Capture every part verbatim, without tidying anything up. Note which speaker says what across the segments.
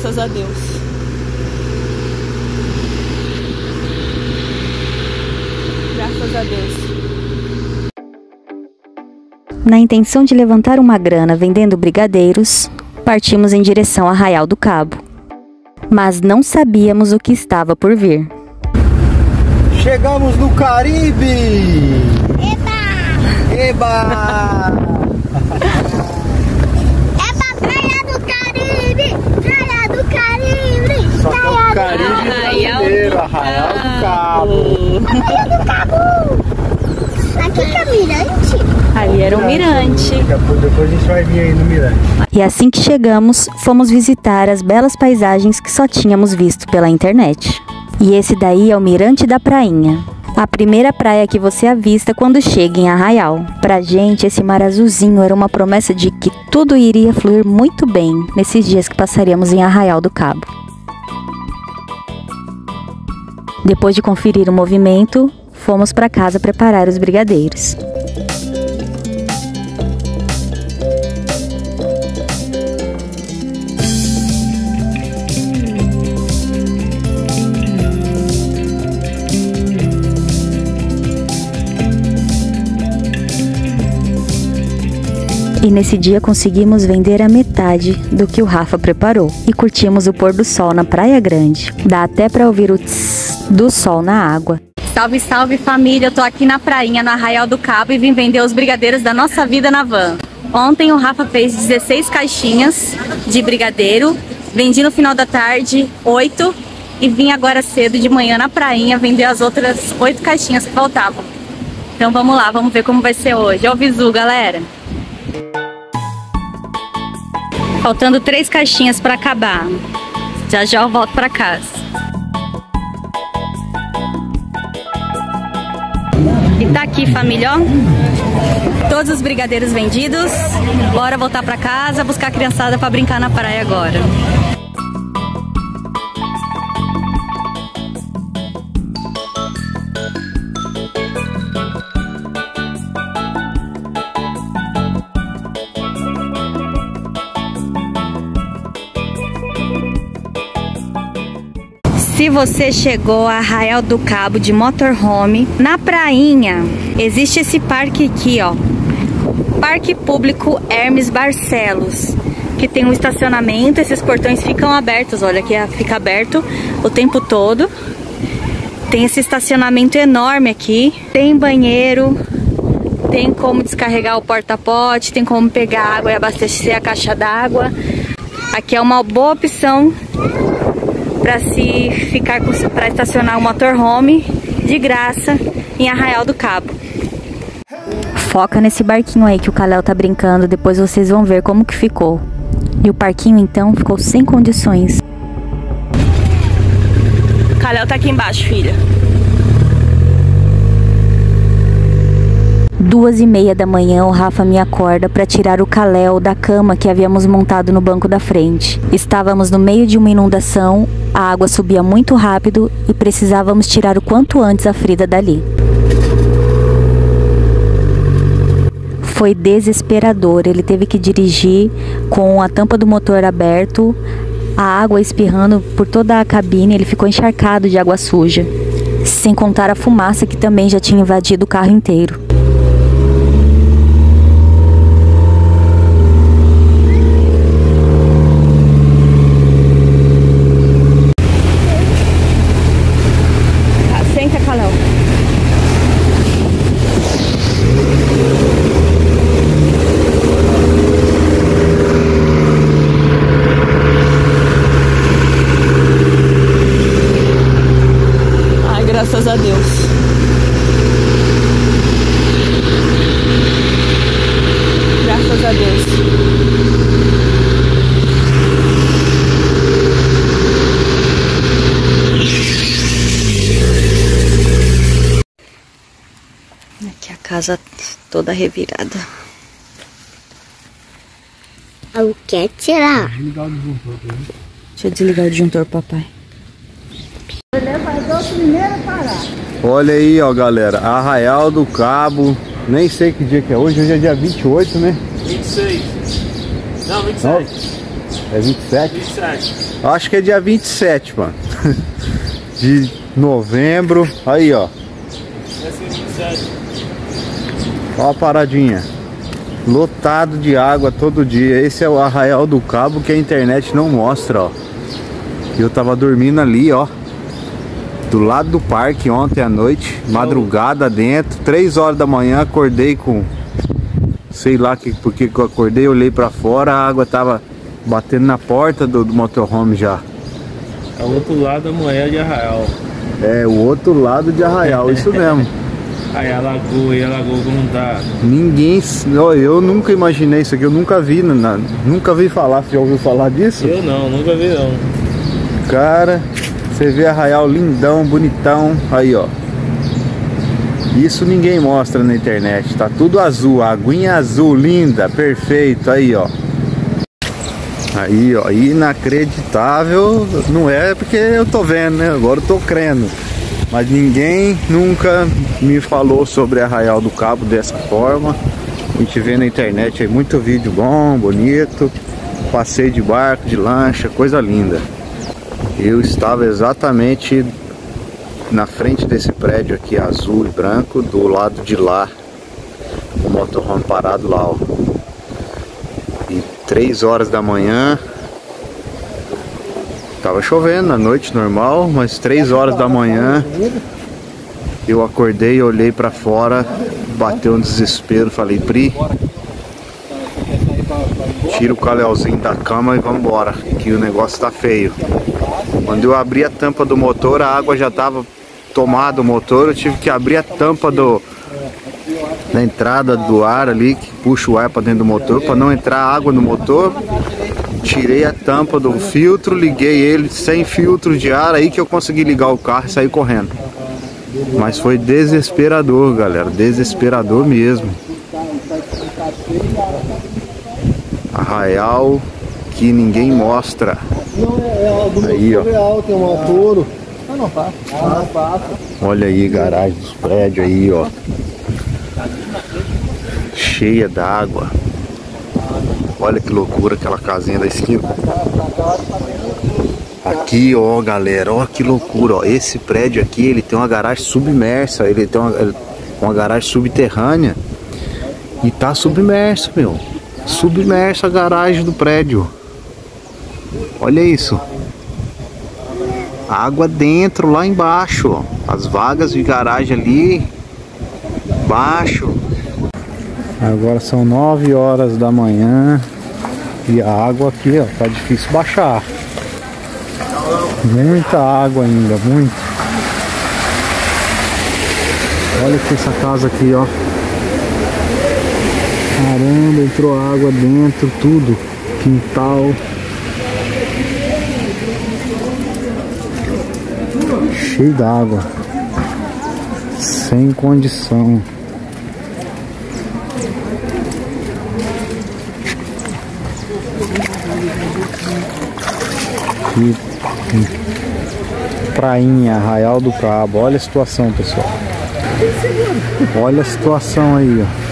Speaker 1: Graças a Deus. Graças a Deus.
Speaker 2: Na intenção de levantar uma grana vendendo brigadeiros, partimos em direção a Arraial do Cabo. Mas não sabíamos o que estava por vir.
Speaker 3: Chegamos no Caribe!
Speaker 4: Eba!
Speaker 3: Eba!
Speaker 4: Eba, Praia do Caribe! Praia do Caribe!
Speaker 3: Só que é o Caribe brasileiro, Arraial do Cabo!
Speaker 4: Arraial do Cabo! Aqui que é Mirante?
Speaker 2: Ali era o Mirante.
Speaker 3: Depois a gente vai vir aí no Mirante.
Speaker 2: E assim que chegamos, fomos visitar as belas paisagens que só tínhamos visto pela internet. E esse daí é o Mirante da Prainha, a primeira praia que você avista quando chega em Arraial. Pra gente, esse mar azulzinho era uma promessa de que tudo iria fluir muito bem nesses dias que passaríamos em Arraial do Cabo. Depois de conferir o movimento, fomos para casa preparar os brigadeiros. E nesse dia conseguimos vender a metade do que o Rafa preparou. E curtimos o pôr do sol na Praia Grande. Dá até pra ouvir o tss do sol na água. Salve, salve família! Eu tô aqui na prainha, no Arraial do Cabo, e vim vender os brigadeiros da nossa vida na van. Ontem o Rafa fez dezesseis caixinhas de brigadeiro. Vendi no final da tarde oito. E vim agora cedo de manhã na prainha vender as outras oito caixinhas que faltavam. Então vamos lá, vamos ver como vai ser hoje. Ó o visu, galera! Faltando três caixinhas para acabar. Já já eu volto para casa. E tá aqui, família, ó. Todos os brigadeiros vendidos. Bora voltar para casa, buscar a criançada para brincar na praia agora. Se você chegou a Arraial do Cabo de motorhome, na prainha existe esse parque aqui, ó, Parque Público Hermes Barcelos, que tem um estacionamento. Esses portões ficam abertos, olha, aqui fica aberto o tempo todo. Tem esse estacionamento enorme aqui, tem banheiro, tem como descarregar o porta-pote, tem como pegar água e abastecer a caixa d'água. Aqui é uma boa opção para se ficar para estacionar o motorhome de graça em Arraial do Cabo. Foca nesse barquinho aí que o Kalel tá brincando, depois vocês vão ver como que ficou. E o parquinho então ficou sem condições.
Speaker 1: O Kalel tá aqui embaixo, filha.
Speaker 2: Duas e meia da manhã, o Rafa me acorda para tirar o Kalel da cama que havíamos montado no banco da frente. Estávamos no meio de uma inundação, a água subia muito rápido e precisávamos tirar o quanto antes a Frida dali. Foi desesperador, ele teve que dirigir com a tampa do motor aberto, a água espirrando por toda a cabine, ele ficou encharcado de água suja. Sem contar a fumaça que também já tinha invadido o carro inteiro.
Speaker 1: Graças a Deus. Graças a Deus.
Speaker 2: Aqui a casa toda revirada.
Speaker 4: Eu quero tirar.
Speaker 2: Deixa eu desligar o disjuntor, papai.
Speaker 3: Olha aí, ó, galera, Arraial do Cabo. Nem sei que dia que é hoje, hoje é dia vinte e oito, né?
Speaker 5: vinte e seis. Não, vinte e seis.
Speaker 3: É vinte e sete?
Speaker 5: vinte e sete.
Speaker 3: Acho que é dia vinte e sete, mano. De novembro. Aí, ó.
Speaker 5: Vai ser vinte e sete.
Speaker 3: Ó a paradinha. Lotado de água todo dia. Esse é o Arraial do Cabo que a internet não mostra, ó. Eu tava dormindo ali, ó, do lado do parque ontem à noite, madrugada dentro, três horas da manhã, acordei com, sei lá que, porque que eu acordei, olhei pra fora, a água tava batendo na porta do, do motorhome já.
Speaker 5: É o outro lado da moeda de Arraial.
Speaker 3: É, o outro lado de Arraial, isso mesmo.
Speaker 5: Aí a lagoa, e a lagoa como tá?
Speaker 3: Ninguém, ó, eu nunca imaginei isso aqui, eu nunca vi, na, nunca vi falar, você já ouviu falar disso?
Speaker 5: Eu não, nunca vi não.
Speaker 3: Cara, você vê Arraial lindão, bonitão, aí ó. Isso ninguém mostra na internet, tá tudo azul, aguinha azul, linda, perfeito, aí ó. Aí ó, inacreditável, não é porque eu tô vendo, né, agora eu tô crendo. Mas ninguém nunca me falou sobre Arraial do Cabo dessa forma. A gente vê na internet aí muito vídeo bom, bonito, passeio de barco, de lancha, coisa linda. Eu estava exatamente na frente desse prédio aqui, azul e branco, do lado de lá, o motorhome parado lá, ó. E três horas da manhã, tava chovendo na noite normal, mas três horas da manhã eu acordei, olhei pra fora, bateu um desespero, falei, Pri, tira o calhauzinho da cama e vamos embora, que o negócio tá feio. Quando eu abri a tampa do motor, a água já tava tomada o motor, eu tive que abrir a tampa do da entrada do ar ali, que puxa o ar para dentro do motor, para não entrar água no motor. Tirei a tampa do filtro, liguei ele sem filtro de ar, aí que eu consegui ligar o carro e sair correndo. Mas foi desesperador, galera, desesperador mesmo. Arraial que ninguém mostra. Aí, ó. Olha aí, garagem dos prédios aí, ó. Cheia d'água. Olha que loucura aquela casinha da esquina. Aqui, ó, galera, ó que loucura, ó. Esse prédio aqui, ele tem uma garagem submersa, ele tem uma, uma garagem subterrânea e tá submerso, meu. Submersa a garagem do prédio. Olha isso. Água dentro, lá embaixo, ó. As vagas de garagem ali embaixo. Agora são nove horas da manhã e a água aqui, ó, tá difícil baixar. Muita água ainda, muito. Olha aqui essa casa aqui, ó. Caramba, entrou água dentro, tudo. Quintal. Cheio d'água. Sem condição. Aqui, prainha, Arraial do Cabo. Olha a situação, pessoal. Olha a situação aí, ó.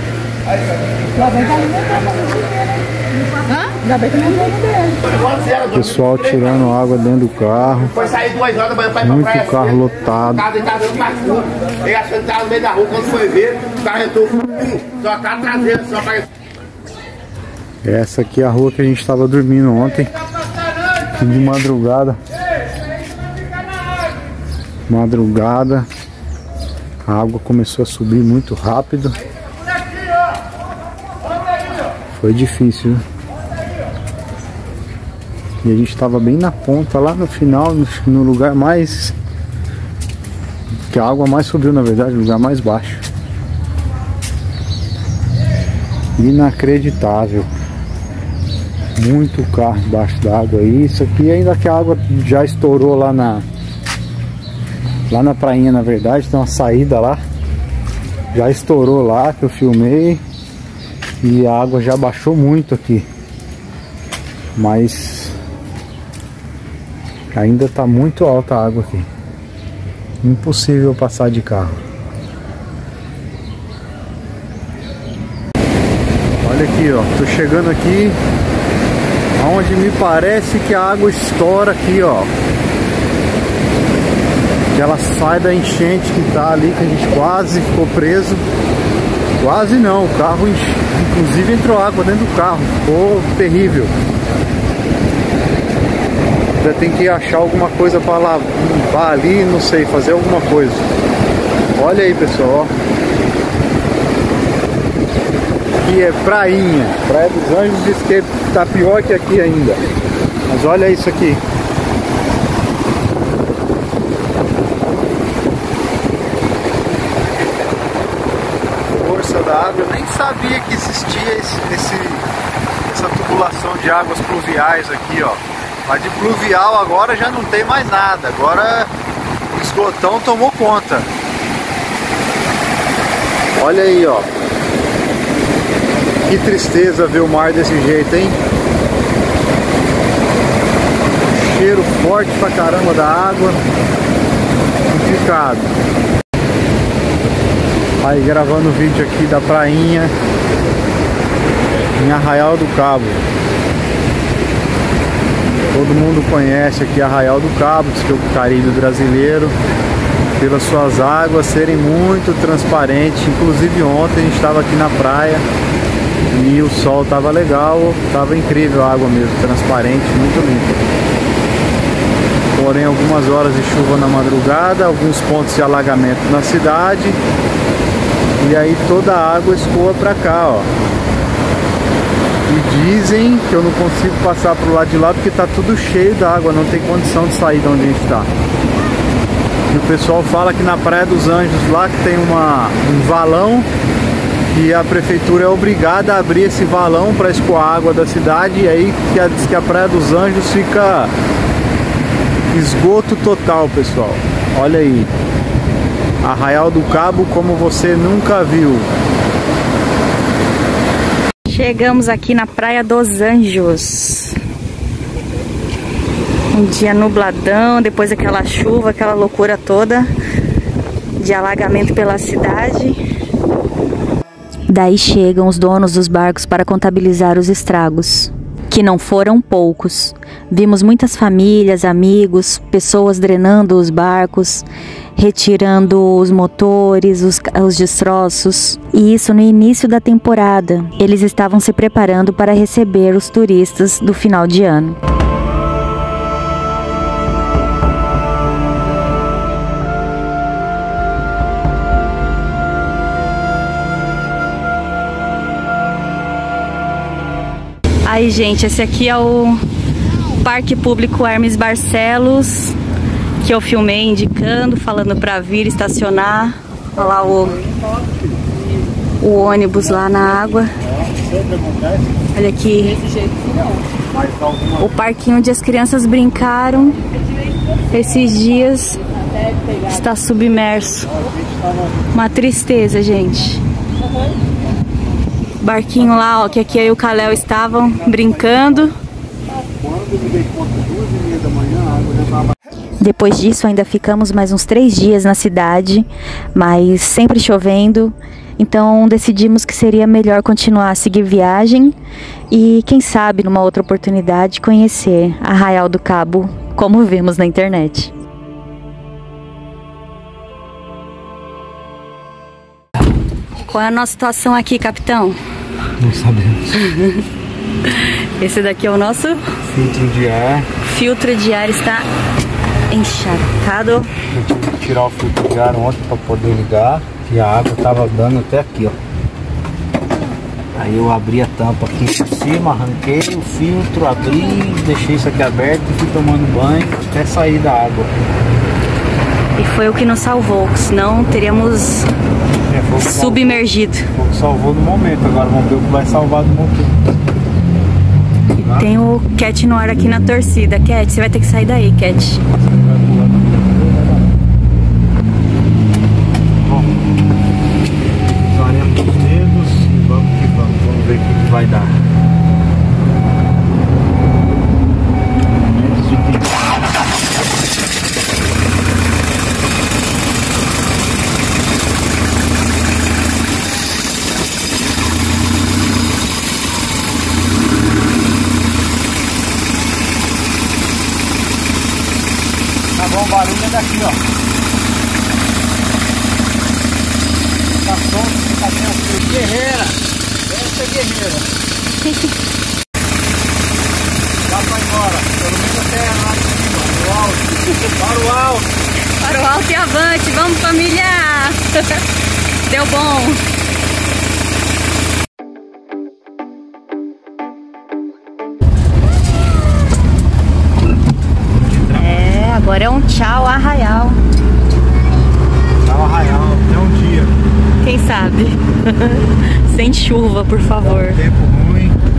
Speaker 3: Pessoal tirando água dentro do carro. Muito carro lotado. Essa aqui é a rua que a gente estava dormindo ontem. De madrugada. Madrugada. A água começou a subir muito rápido. Foi difícil, né? E a gente estava bem na ponta, lá no final, no, no lugar mais... que a água mais subiu, na verdade, no lugar mais baixo. Inacreditável. Muito carro embaixo d'água aí. Isso aqui ainda que a água já estourou lá na... lá na prainha, na verdade, tem uma saída lá. Já estourou lá, que eu filmei. E a água já baixou muito aqui. Mas ainda tá muito alta a água aqui. Impossível passar de carro. Olha aqui, ó. Tô chegando aqui. Onde me parece que a água estoura aqui, ó. Que ela sai da enchente que tá ali, que a gente quase ficou preso. Quase não, o carro, inclusive entrou água dentro do carro. Ficou terrível. Ainda tem que achar alguma coisa para lá, limpar ali, não sei, fazer alguma coisa. Olha aí, pessoal, ó. Aqui é prainha, Praia dos Anjos, diz que tá pior que aqui ainda. Mas olha isso aqui. Força da água, eu nem sabia que existia esse, esse, essa tubulação de águas pluviais aqui, ó. Mas de pluvial agora já não tem mais nada. Agora o esgotão tomou conta. Olha aí, ó. Que tristeza ver o mar desse jeito, hein? Cheiro forte pra caramba da água. Complicado. Aí gravando o vídeo aqui da prainha em Arraial do Cabo. Todo mundo conhece aqui Arraial do Cabo, diz que é o Caribe brasileiro, pelas suas águas serem muito transparentes. Inclusive ontem a gente estava aqui na praia e o sol estava legal, estava incrível a água mesmo, transparente, muito limpa. Porém, algumas horas de chuva na madrugada, alguns pontos de alagamento na cidade, e aí toda a água escoa para cá, ó. E dizem que eu não consigo passar pro lado de lá porque tá tudo cheio d'água, não tem condição de sair de onde a gente está. E o pessoal fala que na Praia dos Anjos lá que tem uma, um valão, e a prefeitura é obrigada a abrir esse valão para escoar a água da cidade, e aí que a, diz que a Praia dos Anjos fica esgoto total, pessoal. Olha aí, Arraial do Cabo como você nunca viu.
Speaker 2: Chegamos aqui na Praia dos Anjos. Um dia nubladão, depois daquela chuva, aquela loucura toda de alagamento pela cidade. Daí chegam os donos dos barcos para contabilizar os estragos, que não foram poucos. Vimos muitas famílias, amigos, pessoas drenando os barcos, retirando os motores, os, os destroços. E isso no início da temporada. Eles estavam se preparando para receber os turistas do final de ano. Aí, gente, esse aqui é o Parque Público Hermes Barcelos, que eu filmei indicando, falando para vir estacionar. Olha lá o, o ônibus lá na água. Olha aqui o parquinho onde as crianças brincaram esses dias está submerso. Uma tristeza, gente. Barquinho lá, ó, que aqui eu e o Kalel estavam brincando. Depois disso ainda ficamos mais uns três dias na cidade, mas sempre chovendo. Então decidimos que seria melhor continuar a seguir viagem e quem sabe numa outra oportunidade conhecer Arraial do Cabo como vemos na internet. Qual é a nossa situação aqui, capitão?
Speaker 3: Não sabemos.
Speaker 2: Esse daqui é o nosso
Speaker 3: Filtro de ar.
Speaker 2: Filtro de ar está encharcado.
Speaker 3: Eu tive que tirar o filtro de ar ontem para poder ligar, e a água estava dando até aqui, ó. Aí eu abri a tampa aqui por cima, arranquei o filtro, abri, deixei isso aqui aberto e fui tomando banho até sair da água.
Speaker 2: E foi o que nos salvou, senão teríamos
Speaker 3: é,
Speaker 2: submergido.
Speaker 3: Foi o que salvou no momento, agora vamos ver o que vai salvar no momento.
Speaker 2: E tem o Cat no ar aqui na torcida. Cat, você vai ter que sair daí, Cat.
Speaker 3: Bom, usaremos os dedos e vamos que vamos, vamos ver o que vai dar. Tá bom, o barulho é daqui, ó. Tá solto, tá tranquilo. Guerreira! Essa é guerreira. Dá pra ir embora. Pelo menos até lá de cima, no alto. Para o alto.
Speaker 2: Para o alto e avante. Vamos, família! Deu bom. É, agora é um tchau Arraial.
Speaker 3: Tchau Arraial, até um dia.
Speaker 2: Quem sabe? Sem chuva, por favor.
Speaker 3: Tempo ruim.